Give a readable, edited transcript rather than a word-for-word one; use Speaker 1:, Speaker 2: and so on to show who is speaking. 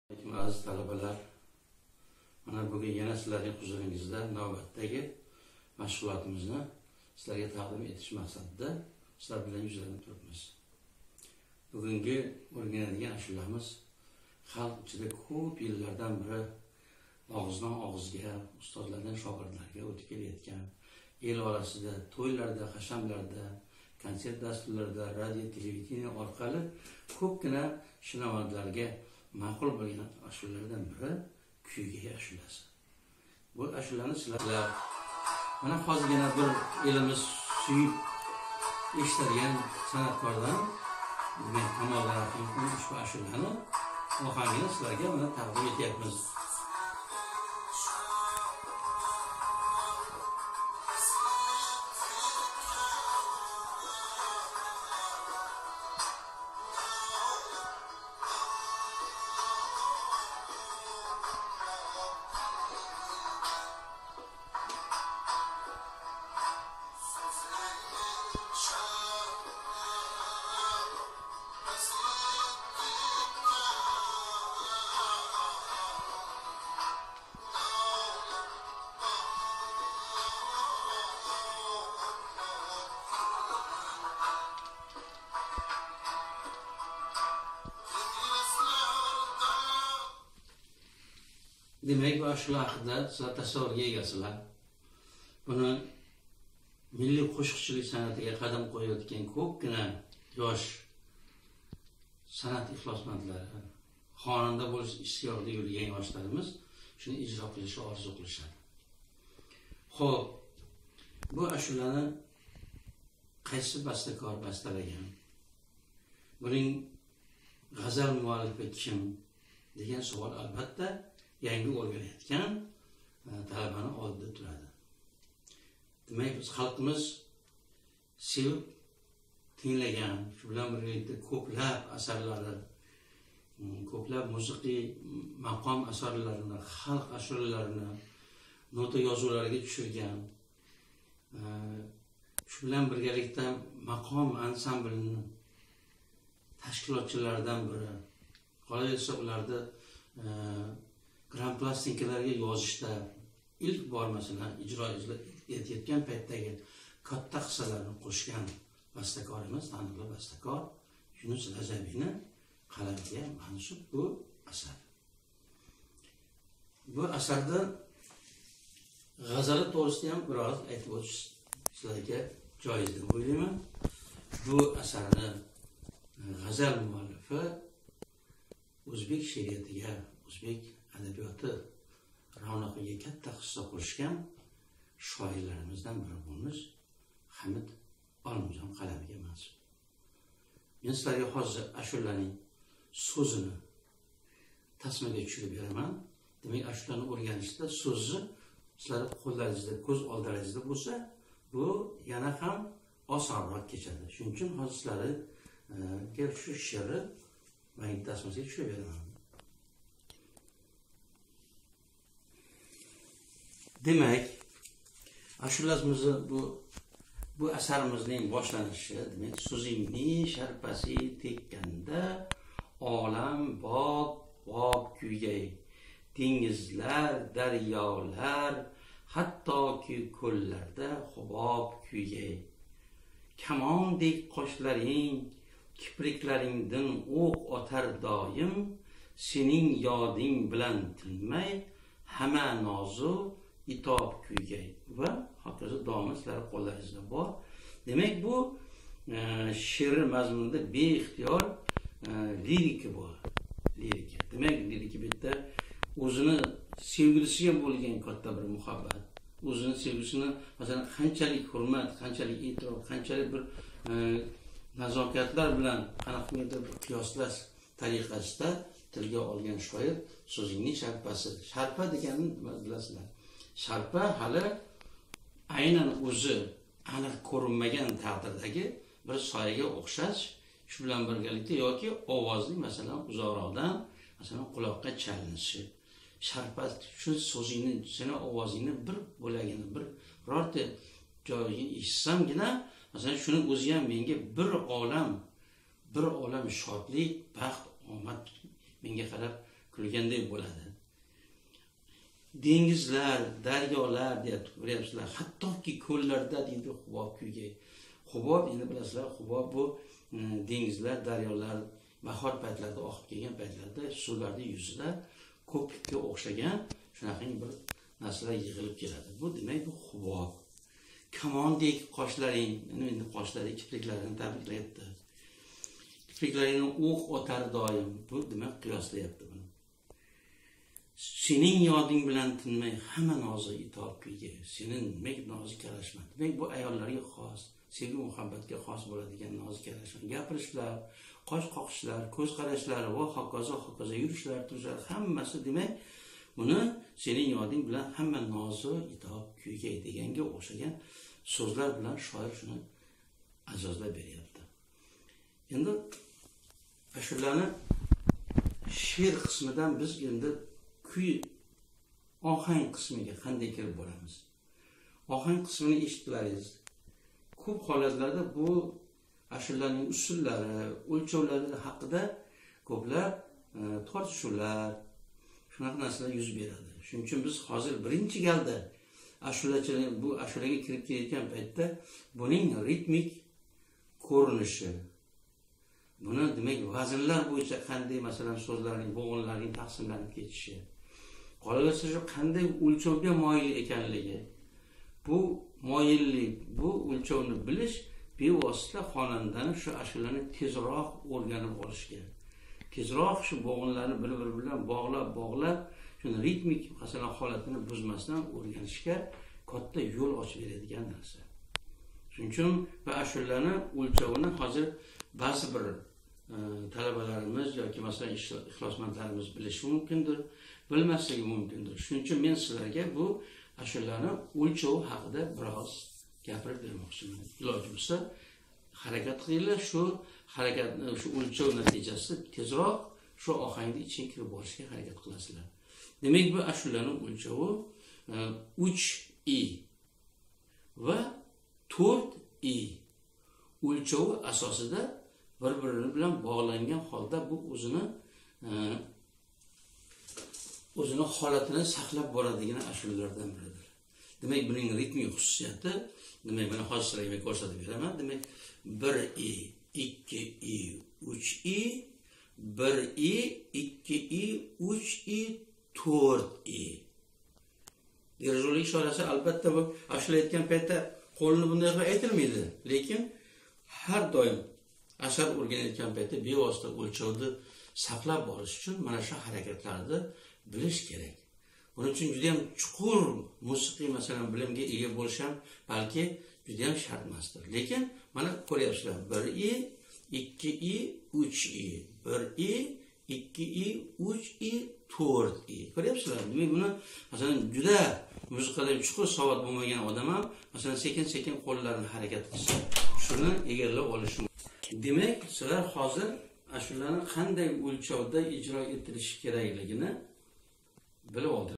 Speaker 1: Aziz talabalar, mana bugun yana sizlarning huzuringizda navbatdagi mashg'ulotimizni sizlarga taqdim etish maqsadida sizlar bilan yuzlanib turibmiz. Bugungi o'rganadigan ashulamiz xalq ichida ko'p yillardan beri og'izdan og'izga, ustozlardan shogirdlarga o'tib kelayotgan, el orasida, to'ylarda, hashamlarda, konsert dasturlarida, radio, televideniya orqali ko'pgina shinavandlarga ma'qul bo'lgan ashulalardan biri Kuyga ashulasi. Bu ashulani sizlar mana hozirgina bir elimiz suyib eshitadigan san'atkordan Kamol Rahimning ushbu ashulani ohangini sizlarga mana taqdim etyapmiz. Demek bu ashula haqida sizlar tasavvurga egasizlar. Buni milliy qo'shiqchilik san'atiga qadam qo'yayotgan ko'pgina yosh san'at iflosmandlari, xonanda bo'lish ishtiyoqida yurgan yoshlarimiz shuni ijro qilishni orzu qilishadi. Xo'p, bu ashulani qaysi bastakor bastalagan? Buning g'azal muallifi kim degan savol albatta yangi o'rganayotgan talabani oldida turadi. Demak, biz xalqimiz sevib tinglagan, shu bilan birgalikda ko'plab asarlari, ko'plab musiqiy maqom asarlarini, xalq ashulalarini nota yozuvlariga tushirgan, shu bilan birgalikda maqom ansamblini tashkilotchilaridan biri. Qolaversa ularda Grand plastinkalarga yozishda ilk bor masalan ijro etayotgan paytdagi katta hissalarni qo'shgan bastakorimiz, taniqli bastakor Yunus Rajabiyning qalamiga mansub bu asar. Bu asarda g'azali to'g'risida ham biroz aytib o'tish sizlarga joiz deb o'ylayman. Bu asarni g'azal muallifi o'zbek she'riyatiga, o'zbek adabiyoti ravnaqiga katta hissa qo'shgan shoirlarimizdan biri bo'lmish Hamid Olimjon qalamiga mansub. Men sizlarga hozir ashulaning so'zini tasmaga tushirib beraman. Demak, ashulani o'rganishda so'zi sizlar qo'llaringizda, ko'z oldingizda bo'lsa, bu yana ham osonroq kechadi. Shuning uchun hozir sizlarga shu she'rni men tasmaga tushirib beraman. Demek, ashulamizni bu asarimizning boshlanishi, demek, so'zingni sharpasi tekkanda olam bob kuygay, dengizlar, daryolar, hattoki ko'llarda hubob kuygay. Kamondek qoshlaring, kipriklaringdan o'q otar doim, sening yoding bilan tinmay, hamma nozu itob kuygay va hokazo davom sizlar qo'llaringizda bor. Demak, bu she'r mazmunida beixtiyor lirika bor. Lirika. Demak, lirika bitta o'zini sevgilisiga bo'lgan katta bir muhabbat, o'zini sevgisini masalan qanchalik hurmat, qanchalik e'tirof, qanchalik bir nazokatlar bilan qanaqadir qiyoslash tariqasida tilga olgan shoir so'zingning sharpasi. Sharpa deganini bilasizlar. Sharpa hali aynan o'zi aniq ko'rinmagan taqdirdagi bir soyaga o'xshash, shu bilan birgalikda yoki ovozning masalan uzoqroqdan masalan quloqqa chalinishi. Sharpa shu so'zingni, seni ovozingni bir bo'lagini, birorta joyini eshitsamgina, masalan shuni o'zi ham menga bir olam shodlik, baxt, omad menga qarab qilgandek bo'ladi. Dengizlar, daryolar deb ko'ryapsizlar, hattoki ko'llarda deydi Hubob kuygay. Hubob, endi bilasizlar, Hubob bu dengizlar, daryolar bahor paytlarida oqib kelgan paytlarda suvlarda yuzida ko'pikka o'xshagan shunaqa bir narsalar yig'ilib keladi. Bu demak bu Hubob. Kamondek qoshlaring, endi qoshlari, kipriklarini tabriklayapti. Kipriklaringni o'q otar doim. Bu demak qiyoslayapti buni. Sening yoding bilan tinmay hamma nozi itob kuyga. Sening demak nozik qarashma. Demak bu ayollarga xos, sevgi muhabbatga xos bo'ladigan nozik qarashma. Gapirishlar, qosh qoqishlar, ko'z qarashlar va hokazo yurishlar, turishlar hammasi demak buni sening yoding bilan hamma nozi itob kuyga deganga o'xshagan so'zlar bilan shoir shuni ajozlab beryapti. Endi ashulani she'r qismidan biz endi kuy ohang qismiga qanday kirib boramiz? Ohang qismini eshitdilaringiz. Ko'p holatlarda bu ashulaning usullari, o'lchovlari haqida ko'plab tortishuvlar, shunaqa narsalar yuz beradi. Shuning uchun biz hozir birinchi galda ashulachilar bu ashulaga kirib kelayotgan paytda buning ritmik ko'rinishi, buni demak vaznlar bo'yicha qanday masalan so'zlarning, bo'g'inlarning taqsimlanib ketishi, qolaversa shu qanday o'lchovga moyil ekanligi, bu moyillik, bu o'lchovni bilish bevosita xonandani shu ashulani tezroq o'rganib olishga, tezroq shu bo'g'inlarni bir-biri bilan bog'lab, shuni ritmik masalan holatini buzmasdan o'rganishga katta yo'l ochib beradigan narsa. Shuning uchun bu ashulani o'lchovini hozir ba'zi bir talabalarimiz yoki masalan ixlosmandlarimiz bilishi mumkindir, bilmasligi mumkindir. Shuning uchun men sizlarga bu ashulani o'lchovi haqida biroz gapirib bermoqchiman. Iloji bo'lsa harakat qilinglar, shu harakatni, shu o'lchov natijasida tezroq shu ohangni ichiga kirib borishga harakat qilasizlar. Demak bu ashulani o'lchovi 3i va 4i o'lchovi asosida bir-biri bilan bog'langan holda bu o'zini holatini saqlab boradigan ashulalardan biridir. Demak buning ritmik xususiyati, demak mana hozir sizlarga ko'rsatib beraman. Demak 1i, 2i, 3i, 1i, 2i, 3i, 4i. Dirijolik ishorasi albatta bu ashula aytgan paytda qo'lni bunday qilib aytilmaydi, lekin har doim asar o'rganayotgan paytda bevosita o'lchovni saqlab borish uchun mana shu harakatlarni bilish kerak. Buning uchun juda ham chuqur musiqiy masalan bilimga ega bo'lish ham balki juda ham shart emasdir. Lekin mana ko'ryapsizlar, 1i, 2i, 3i, 1i, 2i, 3i, 4i. Ko'ryapsizlar? Demak buni masalan juda musiqada chuqur savod bo'lmagan odam ham masalan sekin-sekin qo'llarini harakat qilsa, shuni egallab olishi mumkin. Demak, sizlar hozir ashulani qanday o'lchovda ijro etilishi kerakligini bilib oldinglar.